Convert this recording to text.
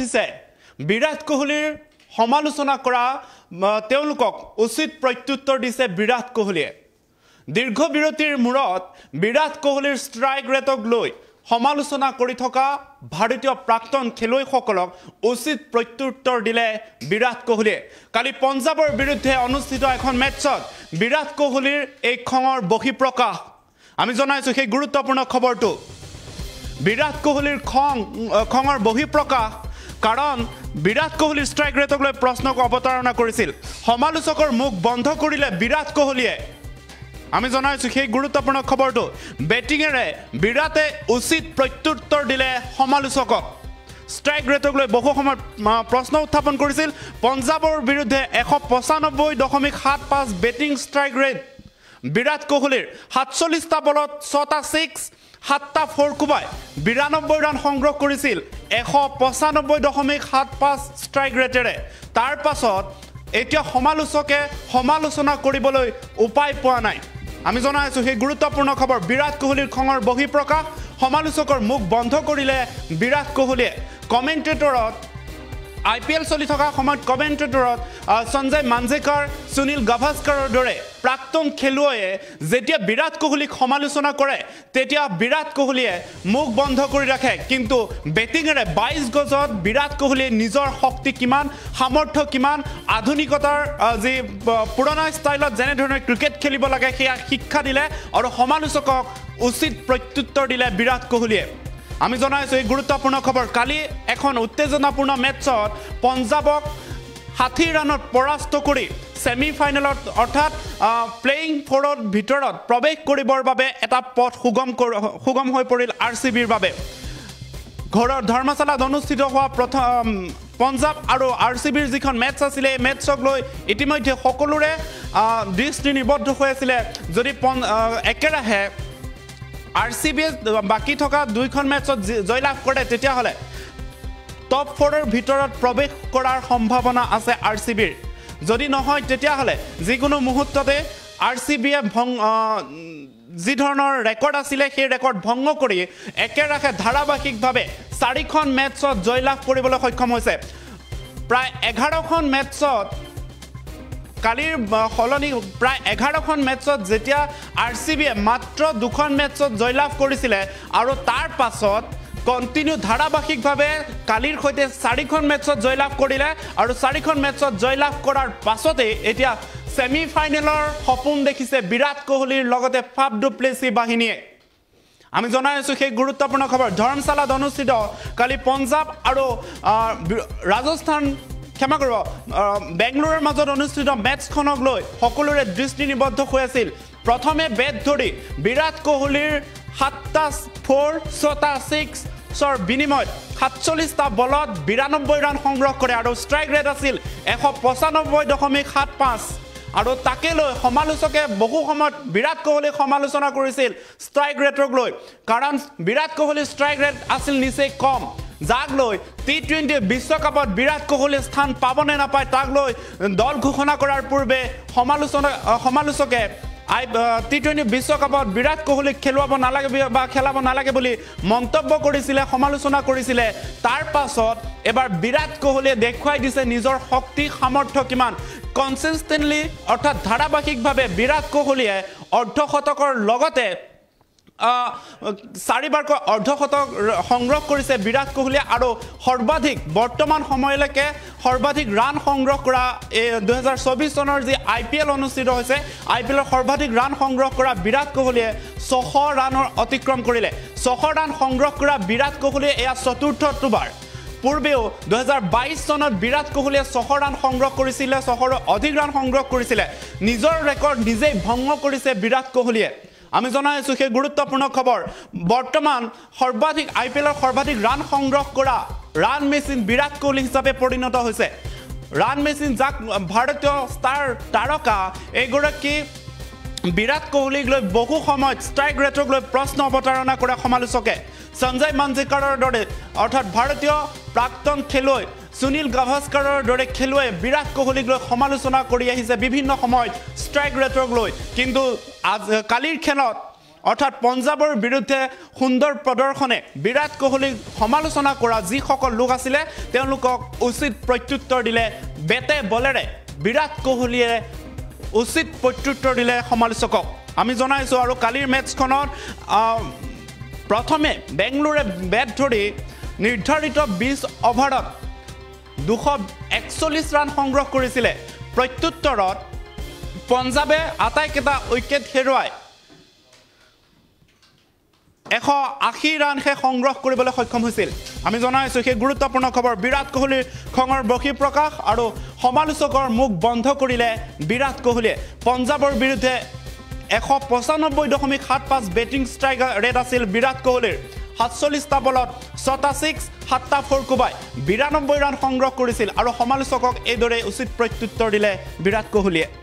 দিছে বিৰাট কোহলিৰ সমালোচনা কৰা তেওঁলোকক উচিত প্ৰত্যুত্তৰ দিছে বিৰাট কোহলিয়ে দীৰ্ঘ বিৰতিৰ মূৰত বিৰাট কোহলিৰ ষ্ট্ৰাইক ৰেটক লৈ সমালোচনা কৰি থকা ভাৰতীয় প্ৰাক্তন খেলুৱৈসকলক উচিত প্ৰত্যুত্তৰ দিলে বিৰাট কোহলিয়ে কালি পঞ্জাবৰ বিৰুদ্ধে অনুষ্ঠিত এখন মেচত বিৰাট কোহলিৰ এই খঙৰ বহিঃপ্ৰকাশ আমি জনাইছো সেই গুৰুত্বপূৰ্ণ খবৰটো বিৰাট কোহলিৰ খঙৰ বহিঃপ্ৰকাশ কাৰণ বিৰাট কোহলিৰ ষ্ট্ৰাইক ৰেটক লৈ প্ৰশ্নক অৱতাৰণা কৰিছিল সমালোচকৰ মুখ বন্ধ কৰিলে বিৰাট কোহলিয়ে আমি জনাইছো সেই গুৰুত্বপূৰ্ণ খবৰটো বেটিংৰে বিৰাটে উচিত প্ৰত্যুত্তৰ দিলে সমালোচকক ষ্ট্ৰাইক ৰেটক লৈ বহু সময় প্ৰশ্ন উত্থাপন কৰিছিল পঞ্জাবৰ বিৰুদ্ধে 195.75 বেটিং ষ্ট্ৰাইক ৰেট বিৰাট কোহলিৰ 47টা বলত 6টা 6 7টা 4 কোবাই 92 ৰান সংগ্ৰহ কৰিছিল 195.75 ষ্ট্ৰাইক ৰেটেৰে তাৰ পাছত এতিয়া সমালোচকে সমালোচনা কৰিবলৈ উপায় পোৱা নাই আমি জনাইছো সেই গুৰুত্বপূৰ্ণ খবৰ বিৰাট কোহলিৰ খঙৰ বহিঃপ্ৰকাশ সমালোচকৰ মুখ বন্ধ কৰিলে বিৰাট কোহলিয়ে কমেন্টেটৰত IPL চলি থকা সময়ত কমেন্টেটৰত সঞ্জয় মাঞ্জেকাৰ সুনীল গাভাস্কাৰৰ দৰে প্ৰাক্তন খেলুৱৈয়ে যেতিয়া বিৰাট কোহলিক সমালোচনা কৰে তেতিয়া বিৰাট কোহলিয়ে মুখ বন্ধ কৰি ৰাখে কিন্তু বেটিংৰে 22 গজত বিৰাট কোহলিয়ে নিজৰ শক্তি কিমান সামৰ্থ্য কিমান আধুনিকতাৰ যি পুৰণা ষ্টাইলত যেনে ধৰণে ক্ৰিকেট খেলিব লাগে সেয়া শিক্ষা দিলে আৰু সমালোচকক উচিত প্ৰত্যুত্তৰ দিলে বিৰাট কোহলিয়ে আমি জনাইছো এই গুৰুত্বপূৰ্ণ খবৰ কালি এখন উত্তেজনাপূৰ্ণ মেচত পঞ্জাবক 60 ৰানত পৰাস্ত কৰি সেমিফাইনেলত অৰ্থাৎ প্লেইং ফ'ৰৰ ভিতৰত প্ৰৱেশ কৰিবৰ বাবে এটা পথ সুগম হৈ পৰিল RCBৰ বাবে ঘৰৰ ধৰ্মশালাত অনুষ্ঠিত হোৱা প্ৰথম পঞ্জাব আৰু RCBৰ যিখন মেচ আছিল এই মেচক লৈ ইতিমধ্যে সকলোৰে দৃষ্টি নিবদ্ধ হৈ আছিল যদি একেৰাহে RCB বাকি থকা দুইখন মেচত জয়লাভ কৰে তেতিয়া হলে টপ 4ৰ ভিতৰত প্ৰৱেশ কৰাৰ সম্ভাৱনা আছে RCBৰ যদি নহয় তেতিয়া হলে যিকোনো মুহূৰ্ততে RCBয়ে যি ধৰণৰ ৰেকৰ্ড আছিল সেই ৰেকৰ্ড ভংগ কৰি একেৰাহে ধাৰাবাহিকভাৱে 4খন মেচত জয়লাভ কৰিবলৈ সক্ষম হৈছে প্ৰায় 11খন মেচত কালিৰ হলনি প্ৰায় 11খন মেচত যেতিয়া RCBয়ে মাত্ৰ 2খন মেচত জয়লাভ কৰিছিল আৰু তাৰ পাছত কন্টিনিউ ধাৰাবাহিকভাৱে কালিৰ সৈতে 4খন মেচত জয়লাভ কৰিলে আৰু 4খন মেচত জয়লাভ কৰাৰ পাছতে এতিয়া সেমিফাইনেলৰ সপোন দেখিছে বিৰাট কোহলিৰ লগতে ফাফ ডু প্লেসি বাহিনীয়ে আমি জনাইছো সেই গুৰুত্বপূৰ্ণ খবৰ ধৰ্মশালাত অনুষ্ঠিত কালি পঞ্জাব আৰু ৰাজস্থান ক্ষমা কৰিব বেংগলোৰৰ মাজত অনুষ্ঠিত মেচখনক লৈ সকলোৰে দৃষ্টি নিবদ্ধ হৈ আছিল প্ৰথমে বেট ধৰি বিৰাট কোহলিৰ 7টা 4 6টা 6 সৰ বিনিময়ত 47টা বলত 92 ৰান সংগ্ৰহ কৰে আৰু ষ্ট্ৰাইক ৰেট আছিল 195.75 আৰু তাকে লৈ সমালোচকে বহু সময়ত বিৰাট কোহলিক সমালোচনা কৰিছিল ষ্ট্ৰাইক ৰেটক লৈ কাৰণ বিৰাট কোহলিৰ ষ্ট্ৰাইক ৰেট আছিল নিচেই কম যাক লৈ T20 বিশ্বকাপত বিৰাট কোহলি স্থান পাবনে নাপায় তাক লৈ দল ঘোষণা কৰাৰ পূৰ্বে সমালোচকে T20 বিশ্বকাপত বিৰাট কোহলিক খেলুৱাব নালাগে বা খেলাব নালাগে বুলি মন্তব্য কৰিছিল সমালোচনা কৰিছিল তাৰ পাছত এবাৰ বিৰাট কোহলিয়ে দেখুৱাই দিছে নিজৰ শক্তি সামৰ্থ্য কিমান কনসিস্টেন্টলি অৰ্থাৎ ধাৰাবাহিকভাৱে বিৰাট কোহলিয়ে অৰ্ধশতকৰ লগতে 4বাৰকৈ অৰ্ধশতক সংগ্ৰহ কৰিছে বিৰাট কোহলিয়ে আৰু সৰ্বাধিক বৰ্তমান সময়লৈকে সৰ্বাধিক ৰান সংগ্ৰহ কৰা 2024 চনৰ যি IPL অনুষ্ঠিত হৈছে IPLৰ সৰ্বাধিক ৰান সংগ্ৰহ কৰা বিৰাট কোহলিয়ে 600 ৰানৰ অতিক্ৰম কৰিলে 600 ৰান সংগ্ৰহ কৰা বিৰাট কোহলিয়ে এয়া চতুৰ্থবাৰ পূৰ্বেও 2022 চনত বিৰাট কোহলিয়ে 600 ৰান সংগ্ৰহ কৰিছিল 600ৰ অধিক ৰান সংগ্ৰহ কৰিছিল নিজৰ ৰেকৰ্ড নিজেই ভংগ কৰিছে বিৰাট কোহলিয়ে আমি জনাইছো সেই গুৰুত্বপূৰ্ণ খবৰ বৰ্তমান সৰ্বাধিক IPLৰ সৰ্বাধিক ৰান সংগ্ৰহ কৰা ৰান মেচিন বিৰাট কোহলি হিচাপে পৰিণত হৈছে ৰান মেচিন যাক ভাৰতীয় ষ্টাৰ তাৰকা এগৰাকী বিৰাট কোহলিক লৈ বহু সময়ত ষ্ট্ৰাইক ৰেটক লৈ প্ৰশ্ন অৱতাৰণা কৰা সমালোচকে সঞ্জয় মাঞ্জেকাৰৰ দৰে অৰ্থাৎ ভাৰতীয় প্ৰাক্তন খেলুৱৈ সুনীল গাভাস্কাৰৰ দৰে খেলুৱৈ বিৰাট কোহলিক লৈ সমালোচনা কৰি আহিছে বিভিন্ন সময়ত ষ্ট্ৰাইক ৰেটক লৈ কিন্তু কালিৰ খেলত অৰ্থাৎ পঞ্জাবৰ বিৰুদ্ধে সুন্দৰ প্ৰদৰ্শনে বিৰাট কোহলীক সমালোচনা কৰা যিসকল লোক আছিলে তেওঁলোকক উচিত প্ৰত্যুত্তৰ দিলে বেটে বলেৰে বিৰাট কোহলীয়ে উচিত প্ৰত্যুত্তৰ দিলে সমালোচকক আমি জনাইছো আৰু কালিৰ মেচখনত প্ৰথমে বেংগলোৰে বেট ধৰি নিৰ্ধাৰিত 20 অভাৰত 241 ৰান সংগ্ৰহ কৰিছিলে প্ৰত্যুত্তৰত পঞ্জাবে আটাইকেইটা উইকেট হেৰুৱাই 180 ৰানহে সংগ্ৰহ কৰিবলৈ সক্ষম হৈছিল আমি জনাইছো সেই গুৰুত্বপূৰ্ণ খবৰ বিৰাট কোহলীৰ খঙৰ বহিঃপ্ৰকাশ আৰু সমালোচকৰ মুখ বন্ধ কৰিলে বিৰাট কোহলীয়ে পঞ্জাবৰ বিৰুদ্ধে 195.75 বেটিং ষ্ট্ৰাইক ৰেট আছিল বিৰাট কোহলীৰ 47টা বলত 6টা 6 7টা 4 কোবাই 92 ৰান সংগ্ৰহ কৰিছিল আৰু সমালোচকক এইদৰে উচিত প্ৰত্যুত্তৰ দিলে বিৰাট কোহলীয়ে